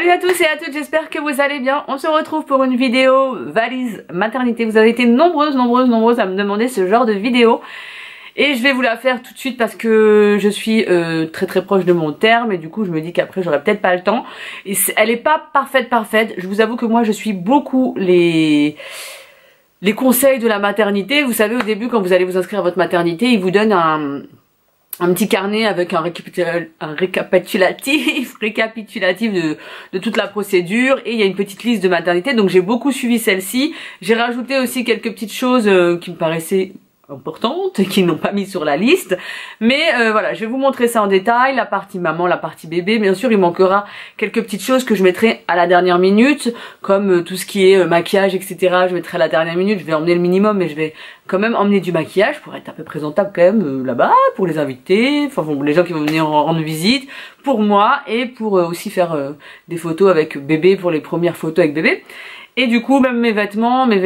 Salut à tous et à toutes, j'espère que vous allez bien. On se retrouve pour une vidéo valise maternité. Vous avez été nombreuses à me demander ce genre de vidéo. Et je vais vous la faire tout de suite parce que je suis très proche de mon terme. Et du coup je me dis qu'après j'aurai peut-être pas le temps. Et elle est pas parfaite. Je vous avoue que moi je suis beaucoup les conseils de la maternité. Vous savez, au début quand vous allez vous inscrire à votre maternité, ils vous donnent un petit carnet avec un récapitulatif de toute la procédure, et il y a une petite liste de maternité, donc j'ai beaucoup suivi celle-ci. J'ai rajouté aussi quelques petites choses qui me paraissaient importantes et qu'ils n'ont pas mis sur la liste, mais voilà, je vais vous montrer ça en détail, la partie maman, la partie bébé. Bien sûr il manquera quelques petites choses que je mettrai à la dernière minute, comme tout ce qui est maquillage, etc. Je mettrai à la dernière minute. Je vais emmener le minimum, mais je vais quand même emmener du maquillage pour être un peu présentable quand même là-bas, pour les invités, enfin bon, les gens qui vont venir rendre visite, pour moi, et pour aussi faire des photos avec bébé, pour les premières photos avec bébé. Et du coup même mes vêtements, mes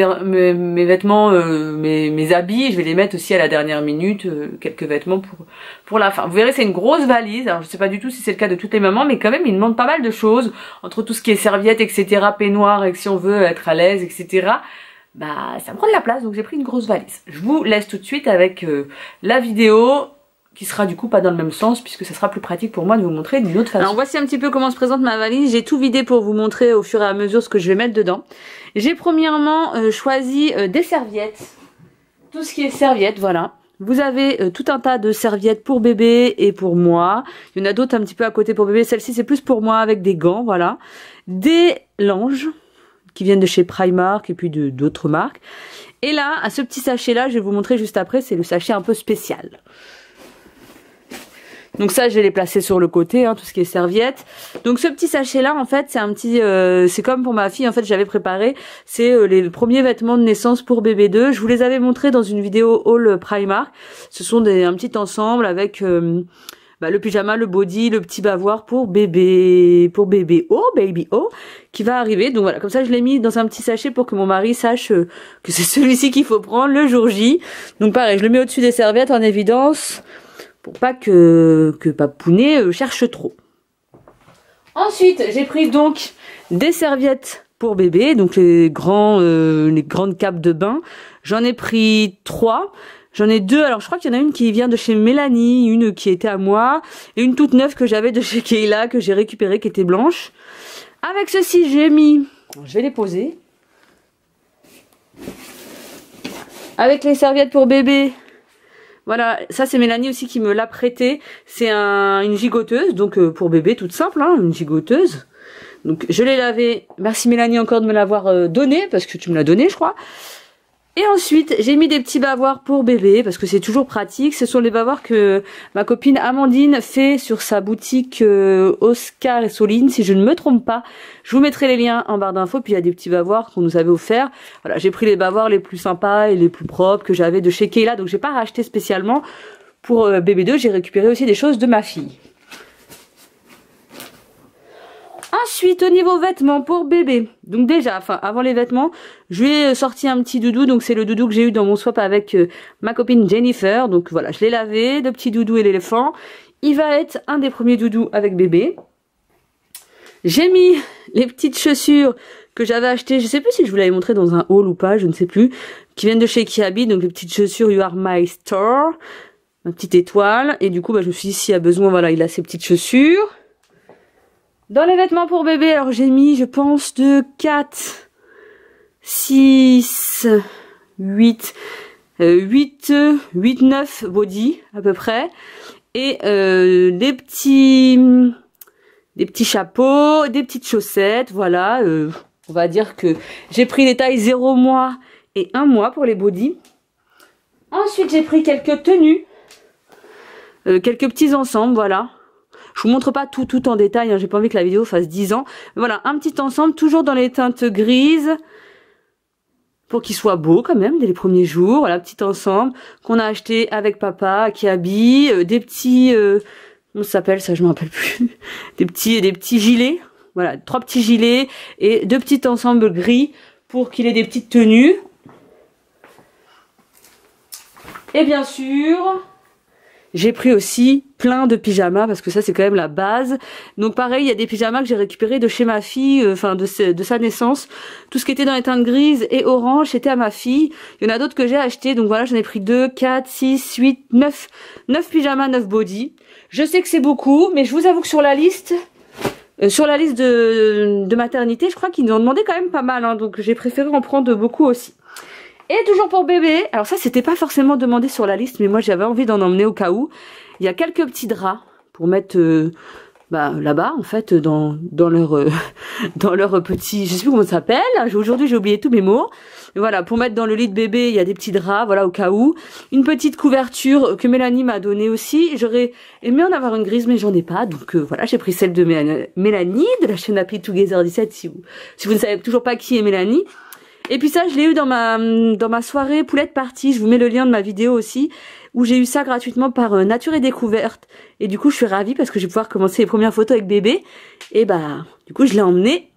habits, je vais les mettre aussi à la dernière minute, quelques vêtements pour la fin. Vous verrez, c'est une grosse valise. Alors je sais pas du tout si c'est le cas de toutes les mamans, mais quand même ils demandent pas mal de choses, entre tout ce qui est serviettes, etc., peignoir, et que si on veut être à l'aise, etc., bah ça prend de la place, donc j'ai pris une grosse valise. Je vous laisse tout de suite avec la vidéo, qui sera du coup pas dans le même sens, puisque ça sera plus pratique pour moi de vous montrer d'une autre façon. Alors voici un petit peu comment se présente ma valise. J'ai tout vidé pour vous montrer au fur et à mesure ce que je vais mettre dedans. J'ai premièrement choisi des serviettes, tout ce qui est serviettes, voilà. Vous avez tout un tas de serviettes pour bébé et pour moi. Il y en a d'autres un petit peu à côté pour bébé. Celle-ci c'est plus pour moi, avec des gants, voilà. Des langes qui viennent de chez Primark et puis d'autres marques. Et là, à ce petit sachet là, je vais vous montrer juste après, c'est le sachet un peu spécial. Donc ça je vais les placer sur le côté, hein, tout ce qui est serviette. Donc ce petit sachet là en fait c'est un petit, c'est comme pour ma fille en fait, j'avais préparé, c'est les premiers vêtements de naissance pour bébé 2. Je vous les avais montrés dans une vidéo haul Primark. Ce sont un petit ensemble avec le pyjama, le body, le petit bavoir pour bébé baby O qui va arriver. Donc voilà, comme ça je l'ai mis dans un petit sachet pour que mon mari sache que c'est celui-ci qu'il faut prendre le jour J. Donc pareil, je le mets au-dessus des serviettes en évidence, pour pas que Papounet cherche trop. Ensuite, j'ai pris donc des serviettes pour bébé, donc les grandes capes de bain. J'en ai pris 3. J'en ai 2. Alors je crois qu'il y en a une qui vient de chez Mélanie, une qui était à moi, et une toute neuve que j'avais de chez Kayla, que j'ai récupérée, qui était blanche. Avec ceci, j'ai mis, je vais les poser. Avec les serviettes pour bébé. Voilà, ça c'est Mélanie aussi qui me l'a prêté. C'est une gigoteuse, donc pour bébé, toute simple, hein, une gigoteuse. Donc je l'ai lavée. Merci Mélanie encore de me l'avoir donné, parce que tu me l'as donné, je crois. Et ensuite, j'ai mis des petits bavoirs pour bébé, parce que c'est toujours pratique. Ce sont les bavoirs que ma copine Amandine fait sur sa boutique Oscar et Soline, si je ne me trompe pas. Je vous mettrai les liens en barre d'infos, puis il y a des petits bavoirs qu'on nous avait offerts. Voilà, j'ai pris les bavoirs les plus sympas et les plus propres que j'avais de chez Kayla, donc j'ai pas racheté spécialement pour bébé 2, j'ai récupéré aussi des choses de ma fille. Ensuite, au niveau vêtements pour bébé, donc déjà, avant les vêtements, je lui ai sorti un petit doudou. Donc c'est le doudou que j'ai eu dans mon swap avec ma copine Jennifer. Donc voilà, je l'ai lavé, le petit doudou et l'éléphant. Il va être un des premiers doudous avec bébé. J'ai mis les petites chaussures que j'avais achetées, je sais plus si je vous l'avais montré dans un haul ou pas, je ne sais plus, qui viennent de chez Kiabi. Donc les petites chaussures You Are My Store, ma petite étoile. Et du coup, je me suis dit, s'il y a besoin, voilà, il a ses petites chaussures. Dans les vêtements pour bébé, alors j'ai mis, je pense, de 4, 6, 8, 9 body à peu près. Et des petits chapeaux, des petites chaussettes, voilà. On va dire que j'ai pris les tailles 0 mois et 1 mois pour les bodys. Ensuite, j'ai pris quelques tenues, quelques petits ensembles, voilà. Je vous montre pas tout en détail, hein, j'ai pas envie que la vidéo fasse 10 ans. Mais voilà, un petit ensemble, toujours dans les teintes grises, pour qu'il soit beau quand même, dès les premiers jours. Voilà, petit ensemble qu'on a acheté avec papa, qui habille, des petits, comment ça s'appelle ça, je me rappelle plus, des petits gilets, voilà, 3 petits gilets et 2 petits ensembles gris pour qu'il ait des petites tenues. Et bien sûr, j'ai pris aussi plein de pyjamas parce que ça c'est quand même la base. Donc pareil, il y a des pyjamas que j'ai récupérés de chez ma fille, enfin de sa naissance. Tout ce qui était dans les teintes grises et orange, c'était à ma fille. Il y en a d'autres que j'ai acheté, donc voilà, j'en ai pris 2, 4, 6, 8, 9 pyjamas, 9 body. Je sais que c'est beaucoup, mais je vous avoue que sur la liste de maternité, je crois qu'ils nous ont demandé quand même pas mal, hein, donc j'ai préféré en prendre beaucoup aussi. Et toujours pour bébé, alors ça c'était pas forcément demandé sur la liste, mais moi j'avais envie d'en emmener au cas où. Il y a quelques petits draps pour mettre là-bas en fait dans leur dans leur petit, je sais plus comment ça s'appelle. Aujourd'hui j'ai oublié tous mes mots. Et voilà, pour mettre dans le lit de bébé, il y a des petits draps, voilà au cas où. Une petite couverture que Mélanie m'a donnée aussi. J'aurais aimé en avoir une grise, mais j'en ai pas, donc voilà, j'ai pris celle de Mélanie de la chaîne Happy Together 17 si vous ne savez toujours pas qui est Mélanie. Et puis ça, je l'ai eu dans ma soirée poulette party. Je vous mets le lien de ma vidéo aussi, où j'ai eu ça gratuitement par Nature et Découverte. Et du coup, je suis ravie parce que je vais pouvoir commencer les premières photos avec bébé. Et bah, du coup, je l'ai emmené.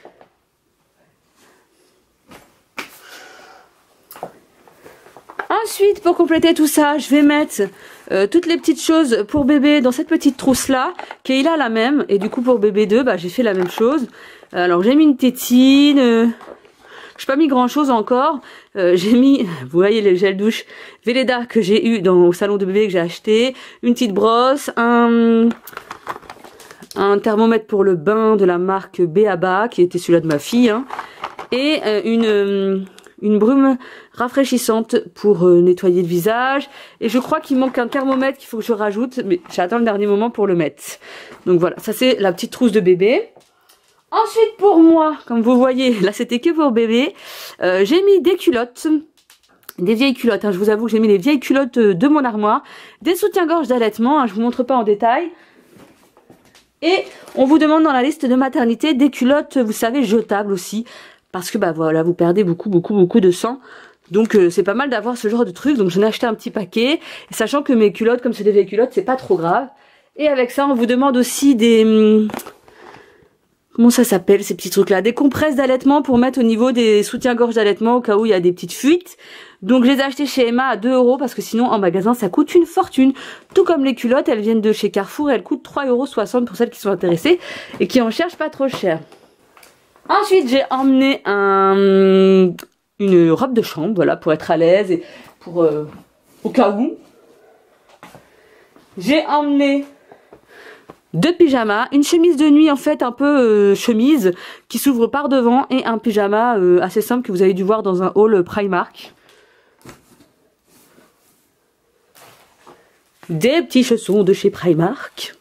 Ensuite, pour compléter tout ça, je vais mettre toutes les petites choses pour bébé dans cette petite trousse-là. Kayla la même. Et du coup, pour bébé 2, bah, j'ai fait la même chose. Alors, j'ai mis une tétine... j'ai pas mis grand chose encore, j'ai mis, vous voyez les gels douche Velleda que j'ai eu au salon de bébé que j'ai acheté, une petite brosse, un thermomètre pour le bain de la marque Beaba qui était celui-là de ma fille, hein, et une brume rafraîchissante pour nettoyer le visage. Et je crois qu'il manque un thermomètre qu'il faut que je rajoute, mais j'attends le dernier moment pour le mettre. Donc voilà, ça c'est la petite trousse de bébé. Ensuite pour moi, comme vous voyez, là c'était que pour bébé, j'ai mis des culottes, des vieilles culottes, hein, je vous avoue que j'ai mis les vieilles culottes de mon armoire, des soutiens-gorge d'allaitement, hein, je vous montre pas en détail. Et on vous demande dans la liste de maternité des culottes, vous savez, jetables aussi, parce que bah voilà, vous perdez beaucoup de sang. Donc c'est pas mal d'avoir ce genre de truc, donc j'en ai acheté un petit paquet, et sachant que mes culottes, comme c'est des vieilles culottes, c'est pas trop grave. Et avec ça, on vous demande aussi des... comment ça s'appelle ces petits trucs là? Des compresses d'allaitement pour mettre au niveau des soutiens-gorge d'allaitement au cas où il y a des petites fuites. Donc je les ai achetées chez Emma à 2 € parce que sinon en magasin ça coûte une fortune. Tout comme les culottes, elles viennent de chez Carrefour et elles coûtent 3,60 € pour celles qui sont intéressées et qui en cherchent pas trop cher. Ensuite j'ai emmené une robe de chambre, voilà, pour être à l'aise et pour au cas où. J'ai emmené 2 pyjamas, une chemise de nuit en fait un peu chemise qui s'ouvre par devant et un pyjama assez simple que vous avez dû voir dans un haul Primark. Des petits chaussons de chez Primark.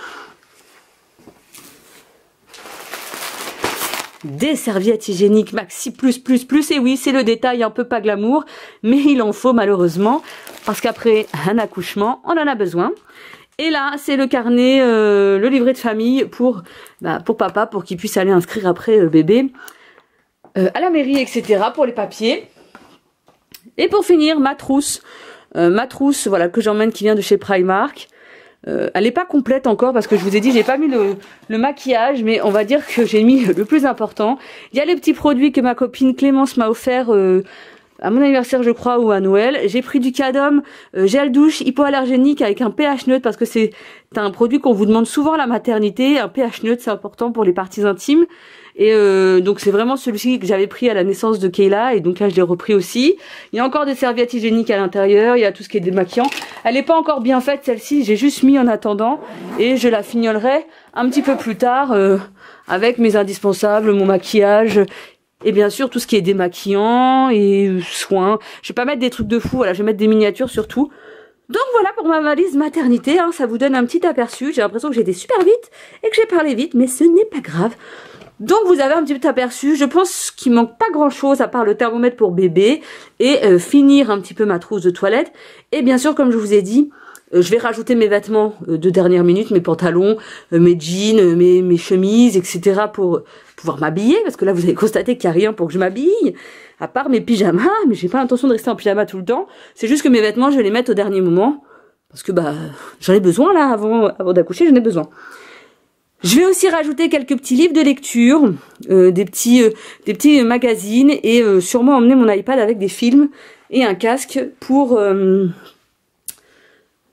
Des serviettes hygiéniques Maxi plus. Et oui, c'est le détail un peu pas glamour, mais il en faut malheureusement parce qu'après un accouchement, on en a besoin. Et là, c'est le carnet, le livret de famille pour papa, pour qu'il puisse aller inscrire après bébé à la mairie, etc. pour les papiers. Et pour finir, ma trousse, voilà, que j'emmène, qui vient de chez Primark. Elle n'est pas complète encore parce que je vous ai dit, j'ai pas mis le maquillage, mais on va dire que j'ai mis le plus important. Il y a les petits produits que ma copine Clémence m'a offert à mon anniversaire je crois ou à Noël. J'ai pris du Cadom, gel douche hypoallergénique avec un pH neutre parce que c'est un produit qu'on vous demande souvent à la maternité. Un pH neutre c'est important pour les parties intimes. Et donc c'est vraiment celui-ci que j'avais pris à la naissance de Kayla et donc là je l'ai repris aussi. Il y a encore des serviettes hygiéniques à l'intérieur, il y a tout ce qui est démaquillant. Elle n'est pas encore bien faite celle-ci, j'ai juste mis en attendant et je la fignolerai un petit peu plus tard avec mes indispensables, mon maquillage et bien sûr tout ce qui est démaquillant et soins. Je vais pas mettre des trucs de fou, voilà, je vais mettre des miniatures surtout. Donc voilà pour ma valise maternité, hein, ça vous donne un petit aperçu. J'ai l'impression que j'ai été super vite et que j'ai parlé vite, mais ce n'est pas grave. Donc vous avez un petit peu aperçu, je pense qu'il manque pas grand chose à part le thermomètre pour bébé et finir un petit peu ma trousse de toilette. Et bien sûr comme je vous ai dit, je vais rajouter mes vêtements de dernière minute, mes pantalons, mes jeans, mes chemises, etc. pour pouvoir m'habiller. Parce que là vous avez constaté qu'il n'y a rien pour que je m'habille, à part mes pyjamas, mais j'ai pas l'intention de rester en pyjama tout le temps. C'est juste que mes vêtements je vais les mettre au dernier moment, parce que bah j'en ai besoin là, avant d'accoucher j'en ai besoin. Je vais aussi rajouter quelques petits livres de lecture, des petits magazines et sûrement emmener mon iPad avec des films et un casque pour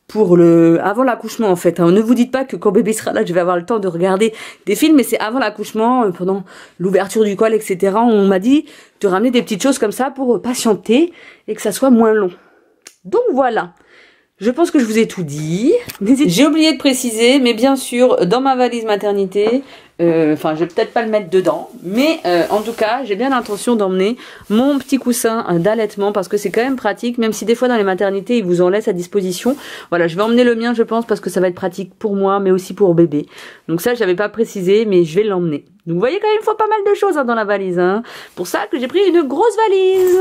pour avant l'accouchement en fait. Hein. Ne vous dites pas que quand bébé sera là, je vais avoir le temps de regarder des films, mais c'est avant l'accouchement, pendant l'ouverture du col, etc. On m'a dit de ramener des petites choses comme ça pour patienter et que ça soit moins long. Donc voilà. Je pense que je vous ai tout dit. J'ai oublié de préciser, mais bien sûr, dans ma valise maternité, enfin, je vais peut-être pas le mettre dedans, mais en tout cas, j'ai bien l'intention d'emmener mon petit coussin d'allaitement parce que c'est quand même pratique, même si des fois dans les maternités, ils vous en laissent à disposition. Voilà, je vais emmener le mien, je pense, parce que ça va être pratique pour moi, mais aussi pour bébé. Donc ça, j'avais pas précisé, mais je vais l'emmener. Donc vous voyez quand même, il faut pas mal de choses hein, dans la valise. Hein. Pour ça que j'ai pris une grosse valise.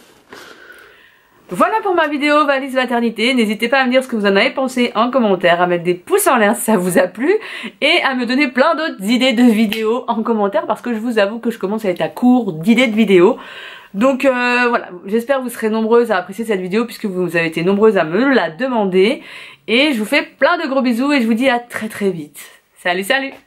Voilà pour ma vidéo valise maternité, n'hésitez pas à me dire ce que vous en avez pensé en commentaire, à mettre des pouces en l'air si ça vous a plu et à me donner plein d'autres idées de vidéos en commentaire parce que je vous avoue que je commence à être à court d'idées de vidéos. Donc voilà, j'espère que vous serez nombreuses à apprécier cette vidéo puisque vous avez été nombreuses à me la demander et je vous fais plein de gros bisous et je vous dis à très très vite. Salut salut!